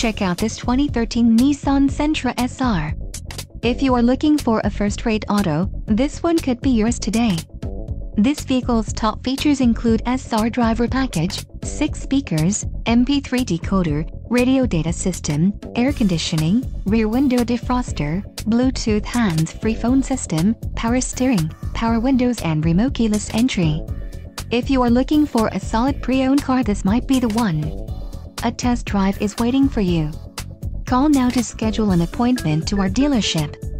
check out this 2013 Nissan Sentra SR. If you are looking for a first-rate auto, this one could be yours today. This vehicle's top features include SR driver package, 6 speakers, MP3 decoder, radio data system, air conditioning, rear window defroster, Bluetooth hands-free phone system, power steering, power windows and remote keyless entry. If you are looking for a solid pre-owned car, this might be the one. A test drive is waiting for you. Call now to schedule an appointment to our dealership.